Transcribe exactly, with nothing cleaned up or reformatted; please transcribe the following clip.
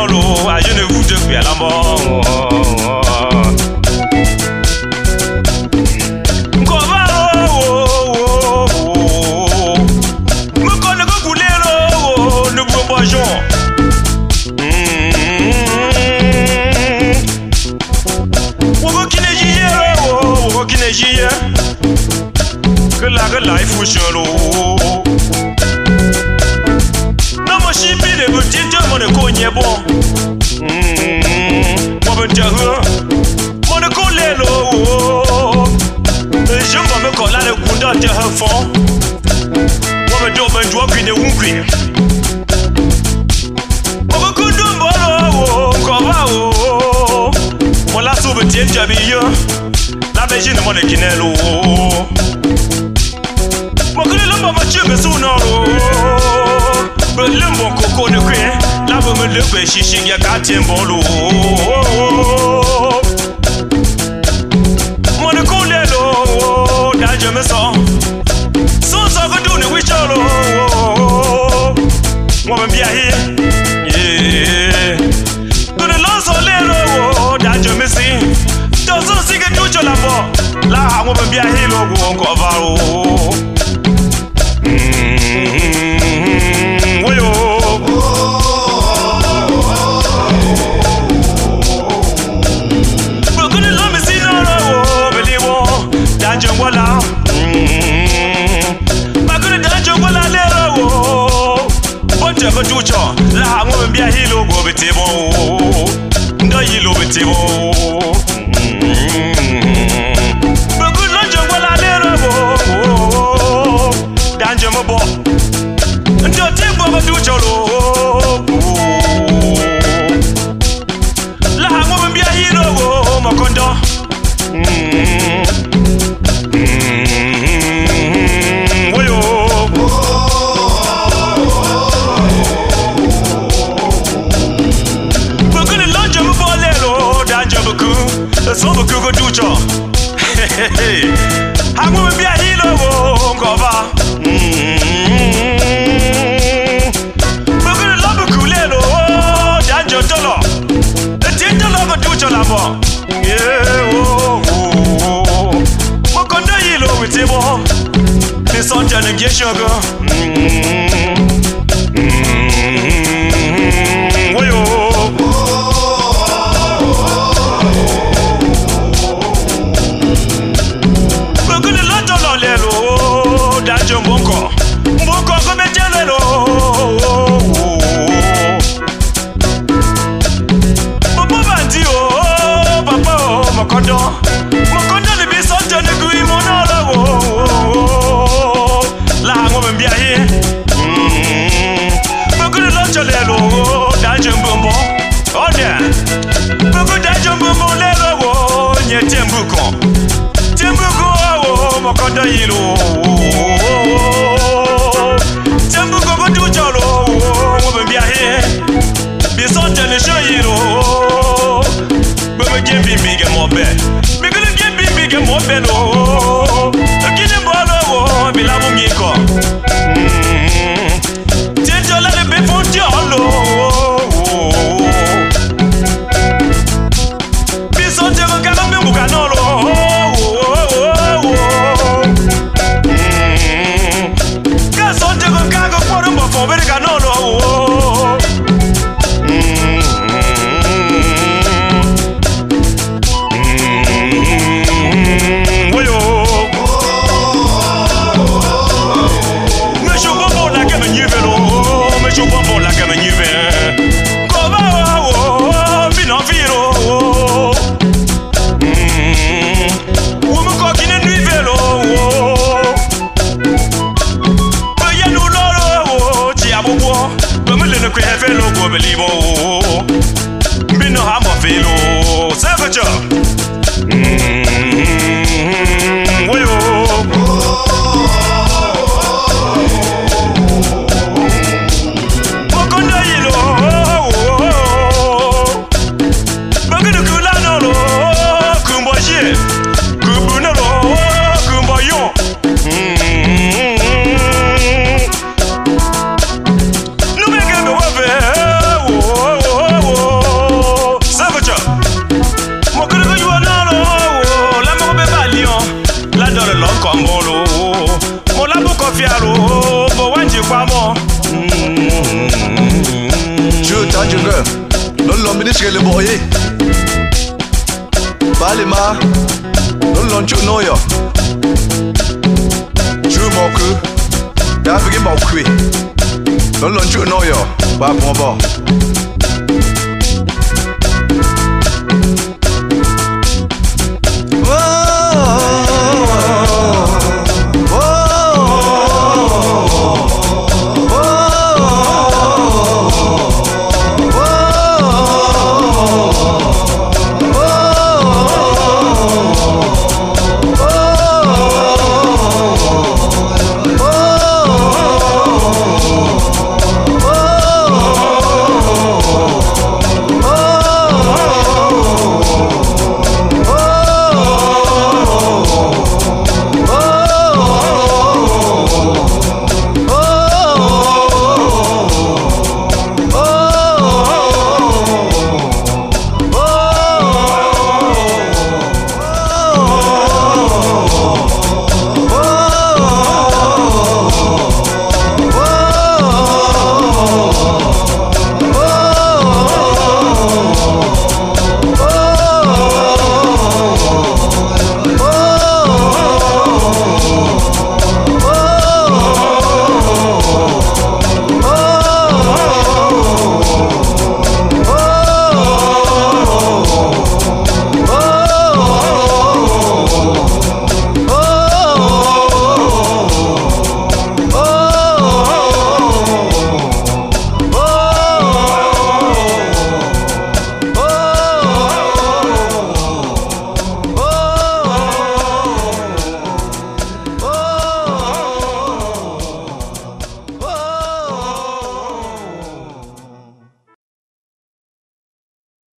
lo, a je ne vous de bien la mort. Que la que la fusion lo. Non moi je suis de petit de mon cogne bon. Moi ben dire mon coller lo. Je vais me coller le coup dans tes fond. Moi ben dire ben doit qu'une ouïe. Moi que de bon comme va oh. Moi la soupe tient jabille. La végine mon kinelo. Makule lamba machu be sunaro. Be lembo koko de kwe. La be me lepe shishi ya katimbolo. Mon kolelo da je me sens. Sans ça que donne wichalo. Moi me bien here. Yeah. Donne l'ensolero da je me sens. Dans un signe tout je la vois. Là moi me bien here logo encore va oh. La mo mbia hilo go betebo ndo hilo betebo Bugu lonjo wala lero bo danje mo bo ndo tembo go du cholo La mo mbia hilo go makondo So be go do cho. I mo be a hilo go cover. Be go love kulelo danjo tolo. E tinto love do cho la bo. Yeah oh. Mo kondo hilo with table. Me son jana get sugar. Mbonko, mbonko kometelelo. Papa bandi oh, papa oh, makondo, makondo ni bisonte ni kui monolo. La ngome mbia he. Mbonko ni loncho lelo, danje mbombo. Odia, mbonko danje mbombo lelo, nye tembuko, tembuko oh, makondo yilo. Tembu gogo du cholo, mo be bia he. Bi so tele shoyiro. Be me ge bi bi ge mo be. Me ge ge bi bi ge mo be lo. Akini mo lo, bi la mo mi ko. Tenjo la le be fon cholo. Bi so te mo ka be mu ka no lo. Believe oh, me no have a feel savage. Oh finish le boye. Bali ma, non loncho noyo. True moku, da begin mo kwi. Non loncho noyo, ba bon bon.